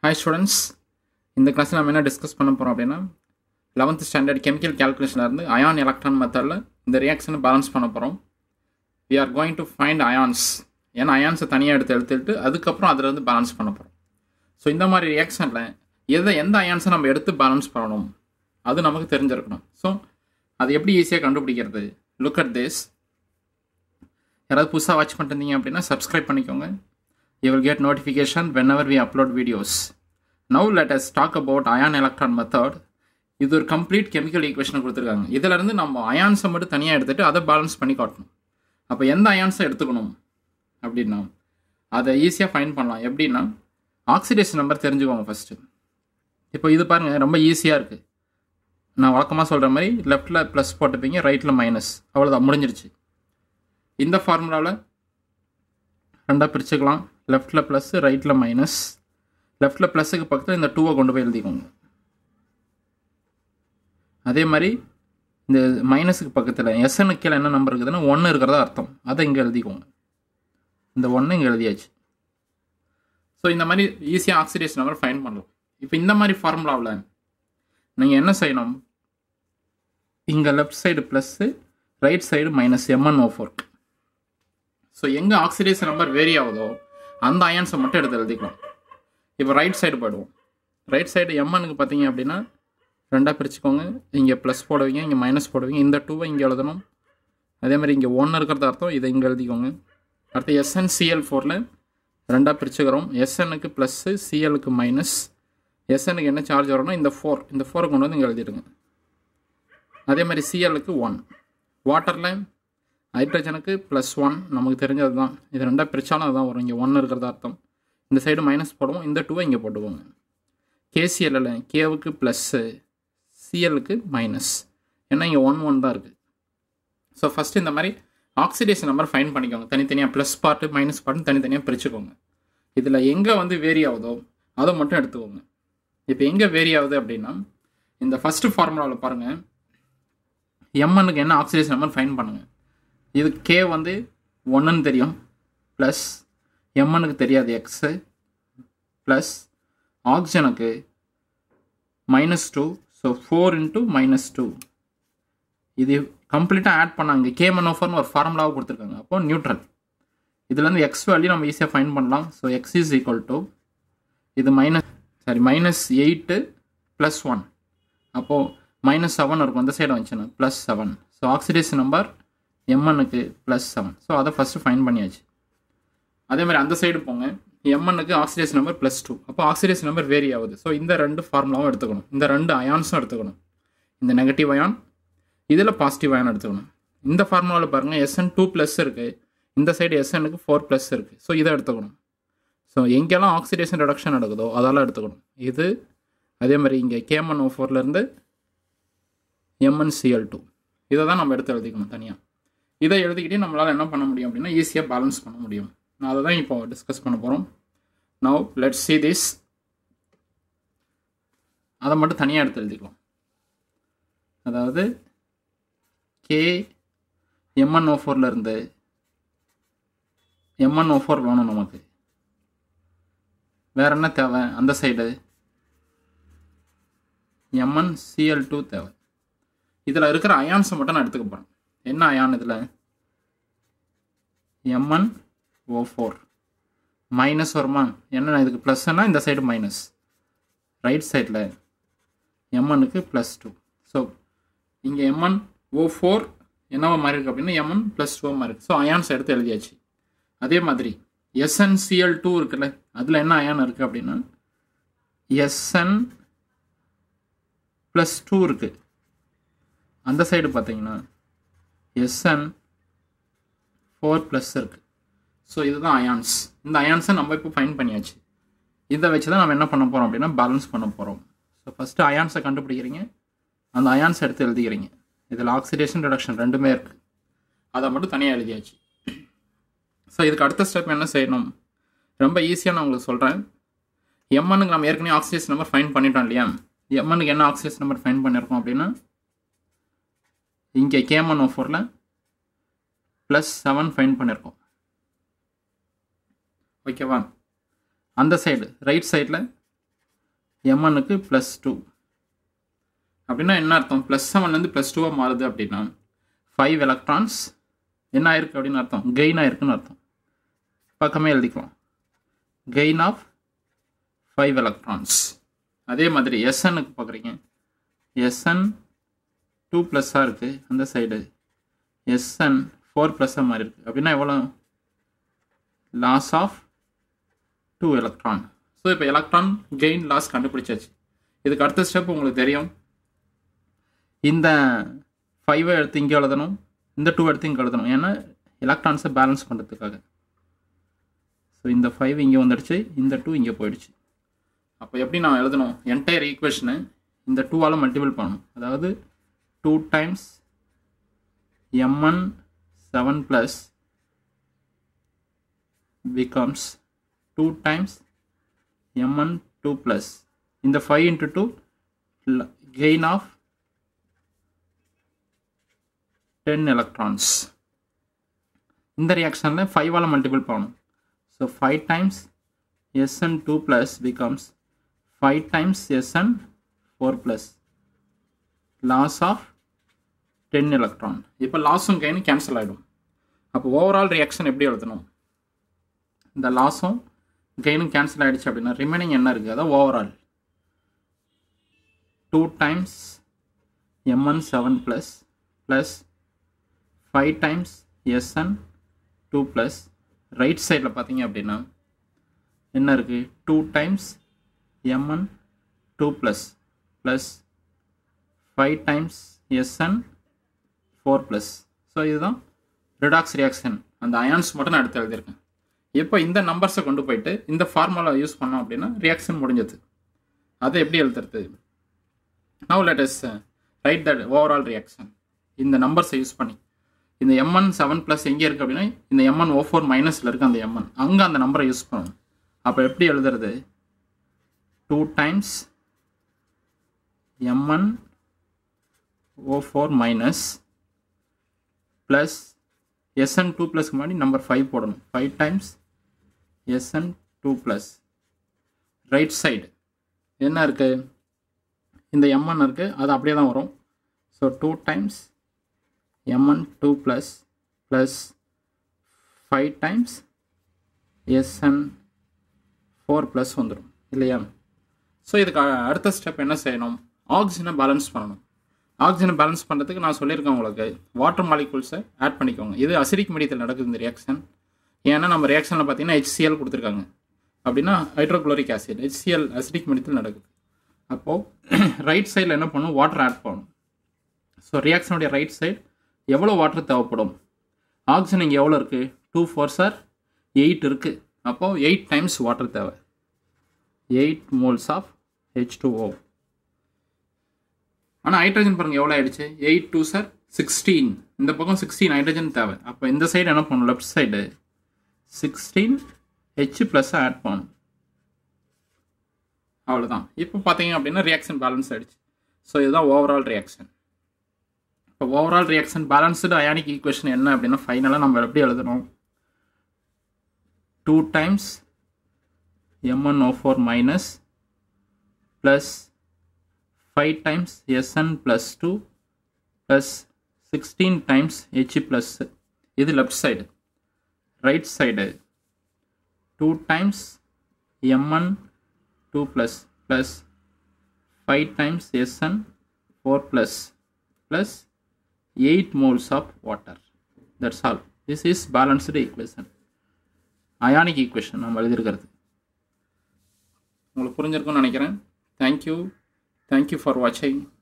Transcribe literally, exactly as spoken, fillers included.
Hi students, இந்த கிளாஸ்ல நம்ம என்ன டிஸ்கஸ் பண்ண போறோம் அப்படினா eleventh ஸ்டாண்டர்ட் கெமிக்கல் கால்குலேஷன்ல இருந்து அயான் எலக்ட்ரான் மெத்தட்ல இந்த ரியாக்ஷனை பேலன்ஸ் பண்ண போறோம். We are going to find ions. ஏன்னா அயான்ஸை தனியாக எடுத்து எடுத்துட்டு அதுக்கப்புறம் அதில் இருந்து பேலன்ஸ் பண்ண போகிறோம். ஸோ இந்த மாதிரி ரியாக்ஷனில் எதை எந்த அயான்ஸை நம்ம எடுத்து பேலன்ஸ் பண்ணணும் அது நமக்கு தெரிஞ்சிருக்கணும். ஸோ அது எப்படி ஈஸியாக கண்டுபிடிக்கிறது? Look at this. யாராவது புதுசாக வாட்ச் பண்ணிருந்தீங்க அப்படின்னா சப்ஸ்கிரைப் பண்ணிக்கோங்க. You will get notification whenever we upload videos. Now let us talk about ion electron method. இது ஒரு கம்ப்ளீட் கெமிக்கல் ஈக்குவேஷனை கொடுத்துருக்காங்க. இதில் இருந்து நம்ம அயான்ஸை மட்டும் தனியாக எடுத்துகிட்டு அதை பேலன்ஸ் பண்ணி காட்டணும். அப்போ எந்த அயான்ஸை எடுத்துக்கணும் அப்படின்னா அதை ஈஸியாக ஃபைண்ட் பண்ணலாம். எப்படின்னா ஆக்சிடேஷன் நம்பர் தெரிஞ்சுக்கோங்க ஃபஸ்ட்டு. இப்போ இது பாருங்கள், ரொம்ப ஈஸியாக இருக்குது. நான் வழக்கமாக சொல்கிற மாதிரி லெஃப்ட்டில் ப்ளஸ் போட்டுப்பீங்க, ரைட்டில் மைனஸ், அவ்வளோதான், முடிஞ்சிருச்சு. இந்த ஃபார்முலாவில் ரெண்டாக பிரிச்சுக்கலாம். லெஃப்ட்டில் ப்ளஸ்ஸு, ரைட்டில் மைனஸ். லெஃப்ட்டில் ப்ளஸுக்கு பக்கத்தில் இந்த டூவை கொண்டு போய் எழுதிக்கோங்க. அதே மாதிரி இந்த மைனஸுக்கு பக்கத்தில் எஸ்எனுக்கு கீழே என்ன நம்பர் இருக்குதுன்னா ஒன்று இருக்கிறதா அர்த்தம். அதை இங்கே எழுதிக்கோங்க. இந்த ஒன்று இங்கே எழுதியாச்சு. ஸோ இந்த மாதிரி ஈஸியாக ஆக்சிடேஷன் நம்பர் ஃபைண்ட் பண்ணலாம். இப்போ இந்த மாதிரி ஃபார்முலாவில் நீங்கள் என்ன செய்யணும்? இங்கே left side plus, right side minus MN O four. So எங்கே ஆக்சிடேஷன் நம்பர் வேரி ஆகுதோ அந்த அயான்ஸை மட்டும் எடுத்து எழுதிக்கலாம். இப்போ ரைட் சைடு போயிடுவோம். ரைட் சைடு எம்எனுக்கு பார்த்தீங்க அப்படின்னா ரெண்டாக பிரிச்சுக்கோங்க. இங்கே ப்ளஸ் போடுவீங்க, இங்கே மைனஸ் போடுவீங்க. இந்த டூவை இங்கே எழுதணும். அதே மாதிரி இங்கே ஒன்று இருக்கிறது அர்த்தம், இதை இங்கே எழுதிக்கோங்க. அடுத்து எஸ்என் சிஎல் ஃபோரில் ரெண்டாக பிரிச்சுக்கிறோம். எஸ்எனுக்கு ப்ளஸ்ஸு, சிஎலுக்கு மைனஸ். எஸ்எனுக்கு என்ன சார்ஜ் வரணும்? இந்த ஃபோர், இந்த ஃபோரை கொண்டு வந்து இங்கே எழுதிடுங்க. அதே மாதிரி சிஎலுக்கு ஒன். வாட்டரில் ஹைட்ரஜனுக்கு ப்ளஸ் ஒன், நமக்கு தெரிஞ்சது தான். இது ரெண்டாக பிரித்தாலும் அதுதான் வரும். இங்கே ஒன்று இருக்கிறதா அர்த்தம். இந்த சைடு மைனஸ் போடுவோம், இந்த டூவை இங்கே போட்டுக்கோங்க. கேசிஎல்லில் கேவுக்கு ப்ளஸ்ஸு, சிஎலுக்கு மைனஸ். ஏன்னா இங்கே ஒன் ஒன் தான் இருக்குது. ஸோ ஃபஸ்ட்டு இந்த மாதிரி ஆக்சிடேஷன் நம்பர் ஃபைன் பண்ணிக்கோங்க. தனித்தனியாக ப்ளஸ் பார்ட்டு மைனஸ் பார்ட்டு தனித்தனியாக பிரிச்சுக்கோங்க. இதில் எங்கே வந்து வேரி ஆகுதோ அதை மட்டும் எடுத்துக்கோங்க. இப்போ எங்கே வேரி ஆகுது அப்படின்னா இந்த ஃபஸ்ட்டு ஃபார்முலாவில் பாருங்கள், எம்எனுக்கு என்ன ஆக்சிடேஷன் நம்பர் ஃபைன் பண்ணுங்கள். இது கே வந்து ஒன்றுன்னு தெரியும், ப்ளஸ் எம்எனுக்கு தெரியாது எக்ஸு, ப்ளஸ் ஆக்சிஜனுக்கு minus two. So four into minus two. இது கம்ப்ளீட்டாக ஆட் பண்ணாங்க. கே மனோஃபர்னு ஒரு ஃபார்முலாவை கொடுத்துருக்காங்க. அப்போது நியூட்ரல். இதுலேருந்து எக்ஸ் வேல்யூ நம்ம ஈஸியாக ஃபைன் பண்ணலாம். So X is equal to இது minus sorry minus eight plus one. அப்போது மைனஸ் செவன் இருக்கும். அந்த சைடு வந்துச்சுன்னா plus seven. So oxidation number எம்எனுக்கு ப்ளஸ் செவன். ஸோ அதை ஃபஸ்ட்டு ஃபைன் பண்ணியாச்சு. அதே மாதிரி அந்த சைடு போங்க. எம்எனுக்கு ஆக்சிடேஷன் நம்பர் ப்ளஸ் டூ. அப்போ ஆக்சிடேஷன் நம்பர் வேரி ஆகுது. ஸோ இந்த ரெண்டு ஃபார்முலாவும் எடுத்துக்கணும். இந்த ரெண்டு அயான்ஸும் எடுத்துக்கணும். இந்த நெகட்டிவ் அயான், இதில் பாசிட்டிவ் அயான் எடுத்துக்கணும். இந்த ஃபார்முலாவில் பாருங்கள், எஸ்என் டூ ப்ளஸ் இருக்குது, இந்த சைடு எஸ்எனுக்கு ஃபோர் ப்ளஸ் இருக்குது. ஸோ இதை எடுத்துக்கணும். ஸோ எங்கெல்லாம் ஆக்சிடேஷன் ரிடக்ஷன் நடக்குதோ அதெல்லாம் எடுத்துக்கணும். இது அதே மாதிரி இங்கே கேஎம்என் ஓ ஃபோர்லேருந்து எம்என்சிஎல் டூ, இதை தான் நம்ம எடுத்து எழுதிக்கணும் தனியாக. இதை எழுதிக்கிட்டே நம்மளால் என்ன பண்ண முடியும் அப்படின்னா ஈஸியாக பேலன்ஸ் பண்ண முடியும். நான் அதை தான் இப்போ டிஸ்கஸ் பண்ண போகிறோம். Now let's see this. அதை மட்டும் தனியாக எடுத்து எழுதிக்கலாம். அதாவது கே எம்என் ஓ ஃபோர்லேருந்து எம்என் ஓ ஃபோர் வேணும் நமக்கு. வேறு என்ன தேவை? அந்த சைடு எம்என் சிஎல் டூ தேவை. இதில் இருக்கிற அயான்ஸை மட்டும் நான் எடுத்துக்க போகிறேன். என்ன அயான் இதில்? MN O four. மைனஸ் வருமா? என்ன இதுக்கு ப்ளஸ்ன்னா இந்த சைடு மைனஸ், ரைட் சைடில் எம்எனுக்கு ப்ளஸ் டூ. ஸோ இங்கே எம்என் ஓ ஃபோர் என்னவா மாறி இருக்குது அப்படின்னா எம்என் ப்ளஸ் டூவாக மாறி இருக்குது. ஸோ அயான்ஸ் எடுத்து எழுதியாச்சு. அதே மாதிரி எஸ்என்சிஎல் டூ இருக்குல்ல, அதில் என்ன அயான் இருக்குது அப்படின்னா எஸ்என் ப்ளஸ் டூ இருக்குது. அந்த சைடு பார்த்தீங்கன்னா எஸ்என் ஃபோர் ப்ளஸ் இருக்குது. ஸோ இதுதான் அயான்ஸ். இந்த அயான்ஸை நம்ம இப்போ ஃபைன் பண்ணியாச்சு. இதை வச்சு தான் நம்ம என்ன பண்ண போகிறோம் அப்படின்னா பேலன்ஸ் பண்ண போகிறோம். ஸோ ஃபஸ்ட்டு அயான்ஸை கண்டுபிடிக்கிறீங்க, அந்த அயான்ஸ் எடுத்து எழுதிக்கிறீங்க. இதில் ஆக்சிடேஷன் ரிடக்ஷன் ரெண்டுமே இருக்குது. அதை மட்டும் தனியாக எழுதியாச்சு. ஸோ இதுக்கு அடுத்த ஸ்டெப் என்ன செய்யணும்? ரொம்ப ஈஸியாக நான் உங்களுக்கு சொல்கிறேன். எம்எனுக்கு நம்ம ஏற்கனவே ஆக்சிடேஷன் நம்பர் ஃபைன் பண்ணிட்டோம் இல்லையா? எம்எனுக்கு என்ன ஆக்சிடேஷன் நம்பர் ஃபைன் பண்ணியிருக்கோம் அப்படின்னா இங்கே கேஎம்என் ஓ ஃபோரில் ப்ளஸ் செவன் ஃபைன் பண்ணியிருக்கோம். ஓகேவா? அந்த சைடு ரைட் சைடில் எம்என்னுக்கு ப்ளஸ் டூ அப்படின்னா என்ன அர்த்தம்? ப்ளஸ் செவன்லேருந்து ப்ளஸ் டூவாக மாறுது அப்படின்னா ஃபைவ் எலக்ட்ரான்ஸ் என்ன ஆயிருக்கு அப்படின்னு அர்த்தம், கெயின் ஆயிருக்குன்னு அர்த்தம். பக்கமே எழுதிக்கலாம், கெயின் ஆஃப் ஃபைவ் எலக்ட்ரான்ஸ். அதே மாதிரி எஸ்என்னுக்கு பார்க்குறீங்க, எஸ்என் டூ ப்ளஸ்ஸாக இருக்குது அந்த சைடு, எஸ்என் ஃபோர் ப்ளஸ்ஸாக மாறி இருக்குது அப்படின்னா எவ்வளோ? Loss of two electron. So இப்போ எலக்ட்ரான் கெயின் லாஸ் கண்டுபிடிச்சாச்சு. இதுக்கு அடுத்த ஸ்டெப் உங்களுக்கு தெரியும், இந்த ஃபைவை எடுத்து இங்கே எழுதணும், இந்த டூ எடுத்து இங்கே எழுதணும், ஏன்னா எலக்ட்ரான்ஸை பேலன்ஸ் பண்ணுறதுக்காக. ஸோ இந்த ஃபைவ் இங்கே வந்துடுச்சு, இந்த டூ இங்கே போயிடுச்சு. அப்போ எப்படி நான் எழுதணும்? என்டையர் ஈக்குவேஷனை இந்த டூவால் மல்டிபிள் பண்ணணும். அதாவது two times MN seven plus becomes two times mn two plus இந்த five into two gain of ten electrons. இந்த ரியாக்ஷனில் five ஆல் மல்டிபிள் பண்ணணும். ஸோ five times SN two plus becomes five times SN four plus loss of ten electron. இப்போ லாஸும் கெயினும் cancel ஆகிடும். அப்போ overall reaction எப்படி எழுதணும்? இந்த லாஸும் கெயினும் கேன்சல் ஆகிடுச்சு அப்படின்னா ரிமைனிங் என்ன இருக்குது? அதான் overall two times MN seven plus plus five times SN two plus right சைடில் பார்த்தீங்க அப்படின்னா என்ன இருக்குது? Two times MN two plus plus five times SN four plus. So இதுதான் ரிடாக்ஸ் ரியாக்ஷன். அந்த அயான்ஸ் மட்டும் நான் எடுத்து எழுதியிருக்கேன். இப்போ இந்த நம்பர்ஸை கொண்டு போயிட்டு இந்த ஃபார்முலா யூஸ் பண்ணோம் அப்படின்னா ரியாக்ஷன் முடிஞ்சது. அதை எப்படி எழுதுறது? Now let us write that overall reaction இந்த நம்பர்ஸை யூஸ் பண்ணி. இந்த எம்என் செவன் ப்ளஸ் எங்கே இருக்குது அப்படின்னா இந்த எம்என் ஓ ஃபோர் மைனஸில் இருக்குது அந்த எம்என், அங்கே அந்த நம்பரை யூஸ் பண்ணணும். அப்போ எப்படி எழுதுறது? Two times MN O four minus plus SN two ப்ளஸ்க்கு முன்னாடி நம்பர் ஃபைவ் போடணும். Five times SN two plus right side என்ன இருக்குது? இந்த எம்என் இருக்குது, அது அப்படியே தான் வரும். So two times MN two plus plus five times SN four plus வந்துடும் இல்லையா? ஸோ இதுக்கு அடுத்த ஸ்டெப் என்ன செய்யணும்? ஆக்சிஜனை பேலன்ஸ் பண்ணணும். ஆக்சிஜனை பேலன்ஸ் பண்ணுறதுக்கு நான் சொல்லியிருக்கேன் உங்களுக்கு, வாட்டர் மாலிகூல்ஸை ஆட் பண்ணிக்கோங்க. இது அசிடிக் மீடியத்தில் நடக்குது இந்த ரியாக்ஷன். ஏன்னா நம்ம ரியாக்ஷனில் பார்த்தீங்கன்னா ஹெச்சிஎல் கொடுத்துருக்காங்க அப்படின்னா ஹைட்ரோக்ளோரிக் ஆசிட், ஹெச்சிஎல் அசிடிக் மீடியத்தில் நடக்குது. அப்போது ரைட் சைடில் என்ன பண்ணணும்? வாட்டர் ஆட் பண்ணணும். ஸோ ரியாக்ஷனுடைய ரைட் சைடு எவ்வளோ வாட்டர் தேவைப்படும்? ஆக்சிஜன் இங்கே எவ்வளோ இருக்குது? டூ ஃபோர் சார் எயிட் இருக்குது. அப்போது எயிட் டைம்ஸ் வாட்டர் தேவை, eight moles of H two O. ஆனால் ஹைட்ரஜன் பாருங்கள் எவ்வளோ ஆயிடுச்சு? Eight two are sixteen. இந்த பக்கம் சிக்ஸ்டீன் ஹைட்ரஜன் தேவை. அப்போ இந்த சைடு என்ன பண்ணணும்? லெஃப்ட் சைடு சிக்ஸ்டீன் ஹெச் ப்ளஸ்ஸை ஆட் பண்ணணும். அவ்வளோதான். இப்போ பார்த்தீங்க அப்படின்னா ரியாக்ஷன் பேலன்ஸ் ஆகிடுச்சு. ஸோ இதுதான் ஓவரால் ரியாக்ஷன். இப்போ overall reaction balanced ionic equation என்ன அப்படின்னா ஃபைனலாக நம்ம எப்படி எழுதணும்? Two times MN O four minus plus five times SN plus two plus sixteen times H plus. இது left side. Right side two times MN two plus plus five times SN four plus plus eight moles of water. That's all. This is balanced equation, ionic equation நம்ம எழுதியிருக்கிறது. உங்களுக்கு புரிஞ்சிருக்கும்னு நினைக்கிறேன். Thank you. Thank you for watching.